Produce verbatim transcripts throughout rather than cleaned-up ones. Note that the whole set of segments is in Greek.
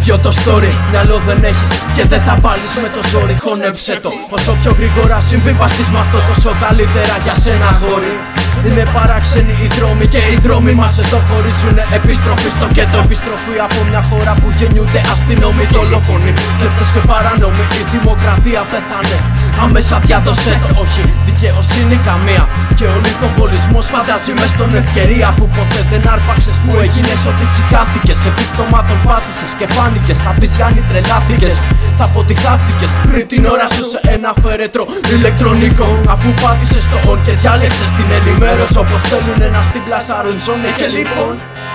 ίδιο το story. Μυαλό δεν έχεις και δεν θα βάλεις με το ζόρι. Χωνέψε το. Όσο πιο γρήγορα συμβιβαστείς με αυτό, τόσο καλύτερα για σένα, αγόρι. Είναι παράξενοι οι δρόμοι και οι δρόμοι μας εδώ χωρίζουνε. Επιστροφή στο κέντρο, επιστροφή από μια χώρα που γεννιούνται αστυνόμοι, δολοφόνοι, κλέφτες και παράνομοι. Η δημοκρατία πέθανε, άμεσα διάδωσέ το. Όχι δικαιοσύνη καμία. Και ο λιθοβολισμός φαντάζει μες στον ευκαιρία που ποτέ δεν άρπαξες. Που έγινες ότι συχάθηκες, επίπτωμα τον πάτησες και φάνηκες. Θα πεις Γιάννη τρελάθηκες, θα πω ότι χάφτηκες πριν την ώρα σου σε ένα φέρετρο ηλεκτρονικό. Αφού πάτησες το on και διάλεξες την ενημέρωση όπως θέλουνε να στην πλασάρουν ζώνε. Και λοιπόν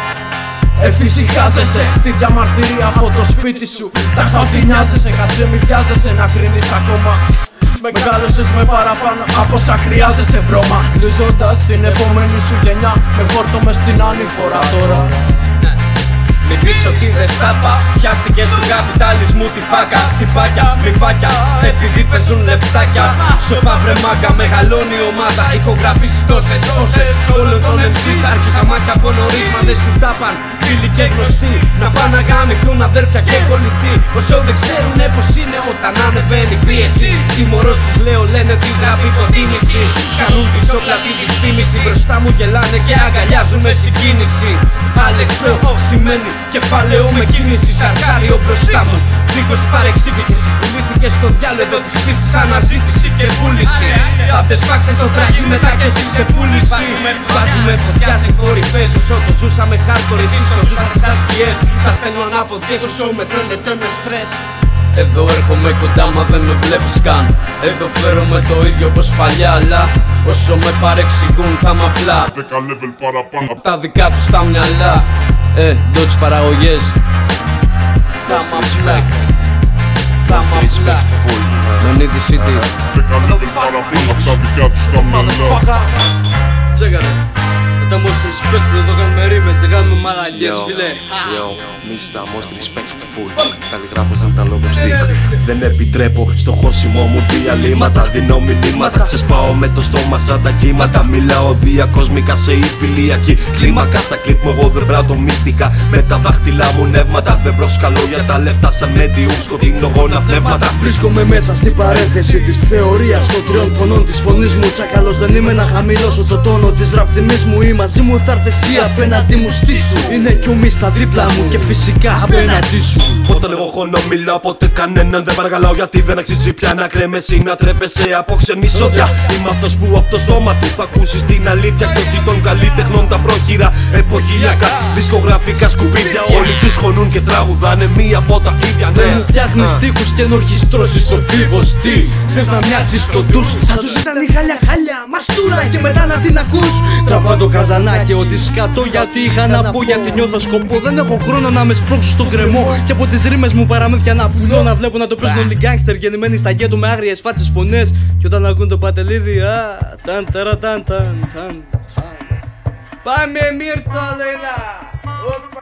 εφησυχάζεσαι στη διαμαρτυρία από το σπίτι σου. Τα χαότι νοιάζεσαι, κάτσε μη βιάζεσαι να κρίνεις ακόμα. Μεγάλωσες με παραπάνω από όσα χρειάζεσαι, βρώμα. Λυζώντας την επόμενη σου γενιά με φόρτο μες στην ανηφορά τώρα. Μην πεις ότι δεν στάπα, πιάστηκες του καπιταλισμού τη φάκα. Τυπάκια, μη φάκια, επειδή παίζουν λεφτάκια. Σοπα βρε μάγκα, μεγαλώνει η ομάδα. Ηχογραφήσεις τόσες, όσες όλων των εμ σις. Άρχισα μάχια από νωρίς, μα δεν σου τάπαν φίλοι και γνωστοί. Να πάνε να γάμηθούν αδέρφια και κολλητοί. Όσο δεν ξέρουνε πως είναι όταν ανεβαίνει πίεση. Τιμωρός τους λέω, λένε της γράφει υποτίμηση. Κάνουν πισόπλατη δυσφήμιση. Μπροστά μου γελάνε και αγκαλιάζουν με συγκίνηση. Άλεξο σημαίνει κεφάλαιο με κίνηση, σαρκάριο μπροστά μου. Δίχως παρεξήγηση, πουλήθηκε στο διάλογο εδώ της φύσης. Αναζήτηση και βούληση. Άντε σφάξε το τράχι μετά κι εσύ σε πούληση. Βάζουμε φωτιά σε κορυφές. Όσο το ζούσαμε hardcore, εσείς το ζούσατε σαν σκιές. Σας στέλνω ανάποδιες όσο με θέλετε με στρες. Εδώ έρχομαι κοντά μα δεν με βλέπεις καν. Εδώ φέρομαι το ίδιο πως παλιά, αλλά όσο με παρεξηγούν θα μ' απλά δέκα level παραπάνω απ' τα δικά τους τα μυαλά. Ε, Dodge παραγωγές. Θα μ' απλά, θα μ' απλά. Μενίδη City. δέκα level παραπάνω απ' τα δικά τους τα μυαλά. Τσέκαρε. Τα most respect, εδώ κάνουμε ρήμες, δεν κάνουμε μαλακές, φίλε. Yo, Mister Most Respectful. Καλλιγράφω σαν τα λόγω stick. Δεν επιτρέπω στο χώσιμο μου διαλύματα. Δίνω μηνύματα, ξεσπάω με το στόμα σαν τα κύματα. Μιλάω διακοσμικά σε υφηλιακή κλίμακα. Στα κλιπ μου εγώ δεν πράττω μυστικά. Με τα δάχτυλά μου νεύματα. Δεν προσκαλώ για τα λεφτά σαν medium σκοτεινογόνα πνεύματα. Βρίσκομαι μέσα στην παρένθεση της θεωρίας των τριών φωνών της φωνής μου. Τσακαλός δεν είμαι να χαμηλώσω το τόνο της ραπ τιμής μου. Είμαι μαζί μου θα έρθεις ή απέναντι μου στήσου. Είναι κι ο μη στα δίπλα μου και φυσικά απέναντί σου. Όταν εγώ χώνω μιλάω ποτέ κανέναν δεν παρακαλάω. Γιατί δεν αξίζει πια να κρέμεσαι ή να τρέπεσαι από ξένη σόδια. Είμαι αυτός που από το στόμα του θα ακούσεις την αλήθεια. Και όχι των καλλιτεχνών τα πρόχειρα εποχιακά. Δισκογραφικά σκουπίδια όλοι τους χωνούν και τραγουδάνε μία από τα ίδια. Δεν μου φτιάχνεις στίχους και να ορχιστρώσεις ο φίβος. Τι θες να μοιάσεις στο ντους. Σαν τους ήταν η χάλια χάλια μαστούρα και μετά να την ακούς. Τραβά το καζανάκι ότι σκατώ γιατί είχα να πω. Γιατί νιώθω σκοπό δεν έχω χρόνο να με σπρώξω στον κρεμό. Και από τις ρήμες μου παραμύθια να πουλώ. Να βλέπω να το παίζουν όλοι γκάνγκστερ γεννημένοι στα γκέτο με άγριες φάτσες φωνές. Και όταν ακούν το πατελίδι, α, ταν ταρα ταν ταν ταν. Πάμε Μύρτο Λένα.